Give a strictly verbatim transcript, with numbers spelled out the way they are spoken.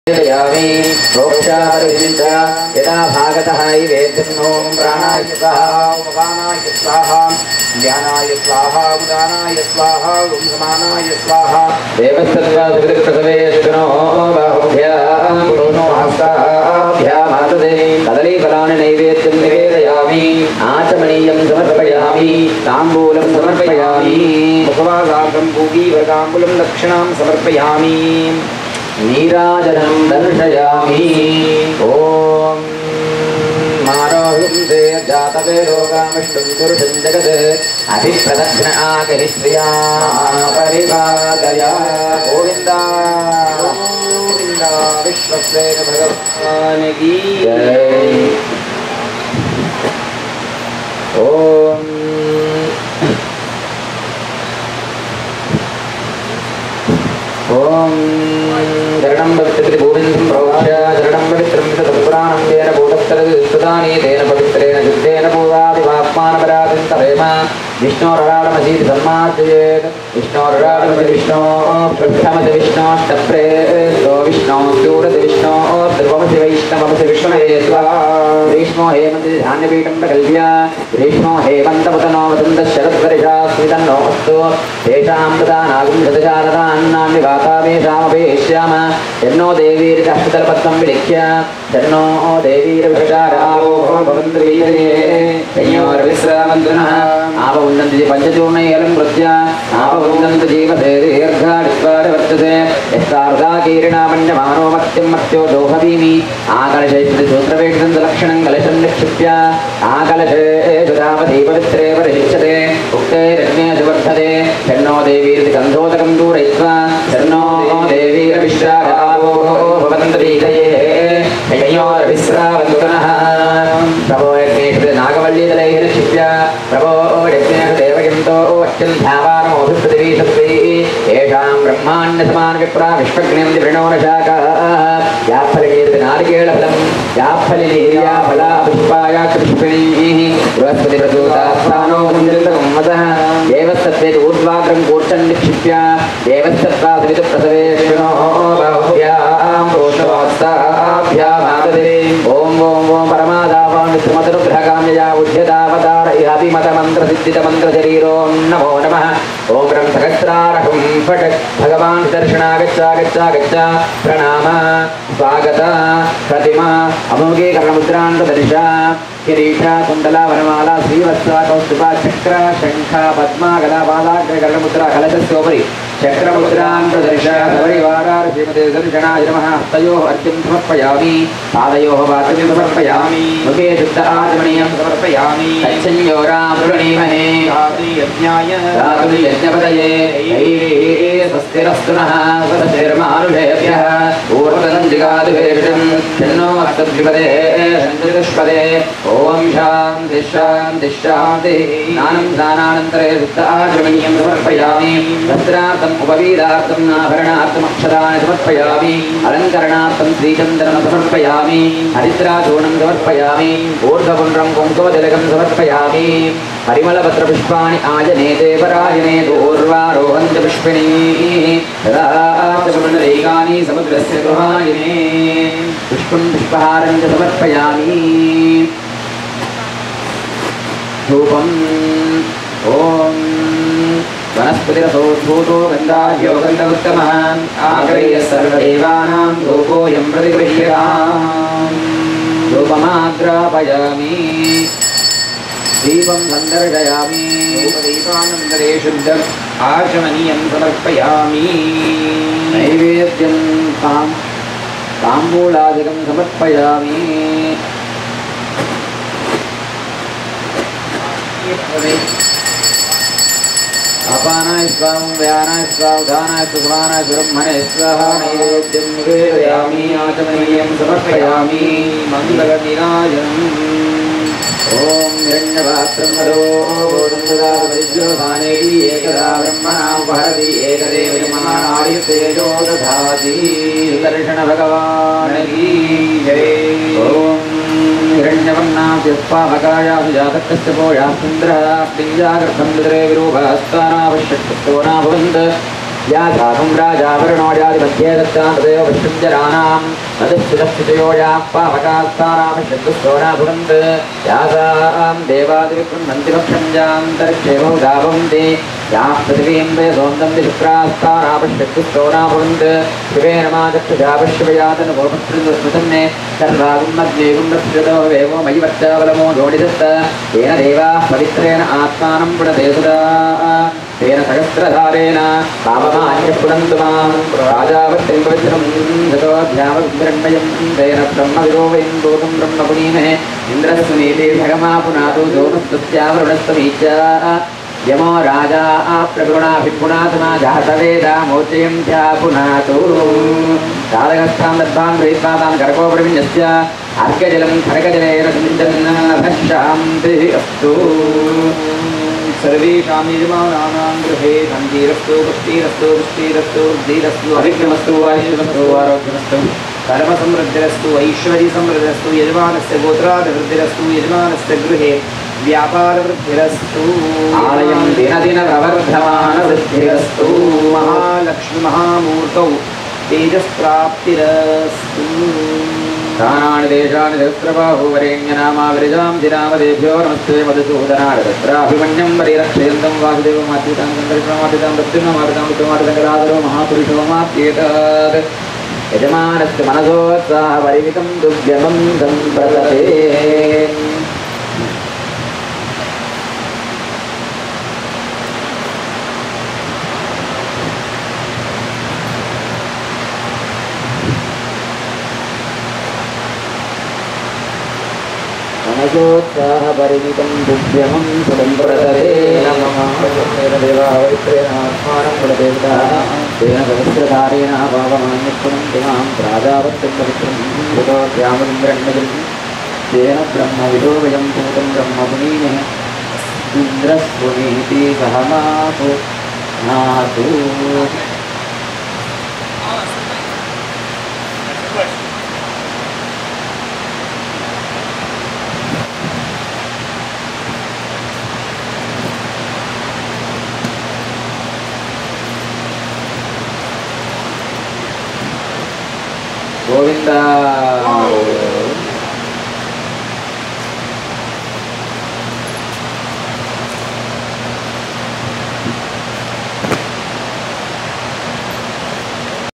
यदा भागतः वेद्यं प्राणाय स्वाहा उपानाय स्वाहा ध्यानाय स्वाहा उदानाय स्वाहा ओम समानाय स्वाहा देवस्तत्वादिप्रसवेष्टनो बाहुभ्यां पुरोनो हस्ताभ्यामाददे कदलीफलानि नैवेद्यं निवेदयामि आचमनीयं समर्पयामि ताम्बूलं समर्पयामि मुखवासार्थं पूगीवर्गाम्बुलं दक्षिणां समर्पयामि नीराजनं दर्शयामि ओम मारोहं से जातवेदोगामष्टं पुरुषं जगत् अभिप्रदक्षिण आकरिष्या परिपादया गोविन्दा गोविन्दा विश्वसेन भगवान् की जय। ओम ओम जरणं पवित्रं भूमिं प्रवास्य जरणं पवित्रं सत्पुराणं तेन बोधत्तरस्तुतानि तेन पवित्रेण शुद्धेन पूर्वादिवात्मानपराधिं तवेम विष्णोरराडमसीति सन्मार्जयेत् विष्णोरराडमसि विष्णो प्रथमसि विष्णोष्टप्रेतो विष्णोऽस्यूरति विष्णो ध्रुवमसि वैष्णवमसि विष्णवे स्वाहा ग्रीष्मो हेमन्ति धान्यपीठं प्रकल्प्य ग्रीष्मो हेमन्तपतनो वसन्तः शरद्वर्षा स्मितन्नो अस्तु तेषां प्रदानागुं शतशारदान्नान्नि वातावेशामपेष्याम यन्नो देवीर्कष्टतलपद्मं विलिख्य यन्नो देवीर्विषारावो भवन्तु वीर्ये संयोर्विश्रावन्तु नः आवुन्दन्ति पञ्चचूर्णैलं कृत्य आवुन्दन्तु जीवसे दीर्घाडित्वारि वर्तते यस्तार्धाकीर्णामण्यमानो मत्यं मत्यो दोहवीमि आकलशैषति सूत्रवेक्षं लक्षणं कलशं निक्षिप्य आकलशे सुधावती पवित्रे परिशिष्यते उक्तैरग्ने सुवर्धते यन्नो देवीर्ति गन्धोदकं दूरयित्वा यन्नो देवीर्विश्रावो भवन्तु वीतये संयोर्विश्रावन्तु नः प्रभो यज्ञेषु नागवल्लीदलैः निक्षिप्य प्रभो यज्ञेषु देवयन्तो अत्यं ध्यावानमोऽभिपृथिवीशस्वै येषां ब्रह्माण्डसमानविप्रा विश्वग्निं वृणो न शाखाः याफलयेत् नारिकेळफलं याफलिलीर्या फला पुष्पाया पुष्पिणीः बृहस्पतिप्रसूतास्थानो मुञ्जन्तकं वदः देवस्तत्वेत् ऊर्ध्वाग्रं कूर्चं निक्षिप्य देवस्तत्वासवितुप्रसवेष्णो बाहुभ्यां रोषवास्ताभ्यामाददे ॐ ॐ ॐ परमादावान् विष्णुमतनुग्रहकाम्यया उद्यतावतार इहाभिमतमन्त्रसिद्धितमन्त्रशरीरो नमो नमः ॐ रं सहस्रारहं फट् भगवान् दर्शनागच्छ गच्छ गच्छ प्रणाम स्वागत प्रतिमा अमोघीकरणमुद्रान् प्रदर्शा किरीटा कुण्डला वनमाला श्रीवत्सा कौस्तुभा चक्र शङ्ख पद्मा गदा बालाग्रकर्णमुद्रा कलशस्योपरि चक्रमुद्रान् प्रदर्शय सपरिवारार श्रीमते दर्शनाय नमः हस्तयोः अर्घ्यं समर्पयामि पादयोः पात्रं समर्पयामि मुखे शुद्ध आचमनीयं समर्पयामि तच्छंयोरामृणीमहे यज्ञाय यज्ञपदये स्वस्तिरस्तु नः स्वस्तिर्मानुषेभ्यः ऊर्ध्वदन्तिकादिभेषं तन्नो अस्तद्विपदे सञ्चतुष्पदे ॐ शान्ति शान्ति शान्तिः स्नानं स्नानानन्तरे शुद्ध आचमनीयं समर्पयामि वस्त्रार्थम् उपवीदार्थम् आभरणार्थम् अक्षतानि समर्पयामि अलङ्करणार्थं श्रीचन्दनं समर्पयामि हरिद्राचूर्णं समर्पयामि ऊर्ध्वपुण्ड्रं कुङ्कुमतिलकं समर्पयामि परिमलपत्रपुष्पाणि आजनेते पराजने दूर्वारोहन्ति पुष्पिणीः तदा मण्डलैकानि समुद्रस्य गृहायिने पुष्पं पुष्पहारं च समर्पयामि धूपम् ॐ वनस्पतिरसोद्भूतो गन्धाढ्यो गन्धोत्तमः आग्रह्य सर्वदेवानां धूपोऽयं प्रतिगृह्यताम् धूपमाग्रापयामि दीपं सन्दर्शयामि धूपदीपानन्तरे शुद्धम् आचमनीयं समर्पयामि नैवेद्यं तां ताम्बूलादिकं समर्पयामि अपानाय स्वाहा व्यानाय स्वाहा उदानाय सुखमानाय ब्रह्मणे स्वाहा नैवेद्यं निवेदयामि आचमनीयं समर्पयामि मङ्गलनीराजनम् ॐ हिरण्यपात्रं मदो बोधं ददातु परिज्योतानेति एकदा ब्रह्मणामुपहरति एकदेव यमनार्यतेजो दधाति दर्शनभगवान् की जय। ॐ हिरण्यवर्णाभ्यस्वामकायासु जातकस्य पोयास्न्द्रः पिञ्जागर्थं दुदरे विरूपस्तानावश्यक्तो न भवन्त यासाकं राजावरणोजादिमध्ये दत्तां तदेव विष्णुञ्जराणां तदस्थितस्थितयोजाः पावकास्तानापश्यन्तुस्तोना भुवन्त् यासां देवादिविकृण्वन्तिमक्षञ्जान्तरिक्षेमौ दाभवन्ति याः पृथिवीं वयसोन्दन्ति शुक्रास्तानापश्यन्तुस्तोना भवन्त् शिवेन मा चक्षुषापश्यवयातनुभोपस्मृतन्मे सर्वागुं मद्वेगुं रक्षतो वेगो मयि वर्चावलमो जोडिदत्त तेन देवाः पवित्रेण आत्मानं पुनते सुधा तेन सहस्रधारेण पावमान्यः पुनन्तु मां राजावत्तिं पवित्रं गतोऽध्यावग्रण्मयं तेन ब्रह्मविदो वयं भूतं ब्रह्म पुनीमहे इन्द्रस्तु नीते भगमा पुनातु सोमस्तस्यावरुणस्तमीच यमो राजा प्रगुणाभिपुनात्मा जातवेदा मोचयं च पुनातु तारकस्थां दद्भां गृहीत्वातां कर्कोपरिविन्यस्य अर्घ्यजलं खड्गजलेन शान्तिः अस्तु सर्वेषां यजमानानां गृहे धन्तिरस्तु पुष्टिरस्तु पुष्टिरस्तु बुद्धिरस्तु अभिज्ञमस्तु आयुष्मस्तु आरोग्यमस्तु कर्मसमृद्धिरस्तु ऐश्वर्यसमृद्धिरस्तु यजमानस्य गोत्राभिवृद्धिरस्तु यजमानस्य गृहे व्यापारवृद्धिरस्तु आलयं दिनदिनप्रवर्धमानवृद्धिरस्तु महालक्ष्मीमहामूर्तौ तेजस्प्राप्तिरस्तु स्थानानि देशानि सहस्रबाहुवरेण्यनामाविरजां दिनामदेभ्यो नमस्ते मधुसूदनारतत्राभिमन्यं परिरक्षयन्तं वासुदेवमात्युतां सङ्कल्पमादितां प्रत्युन्नमादितां विक्रमादितङ्करादरो महापुरुषोमाप्येतात् यजमानस्य मनसोत्साहपरिमितं दुर्गमं सम्प्रदते मनसोत्साहपरिमितं दुर्गमं सम्प्रदते नमः देवावैत्रेण आत्मानं प्रदेवताः तेन सहस्रधारेण पावमान्यः पुनन्ति मां राजावत्तं पवित्रं भूतोऽध्यामलिङ्गरण्यजं तेन ब्रह्मविदो वयं भूतं ब्रह्म पुनीमः इन्द्रस्वनीति सह मातु नातु गोविंदा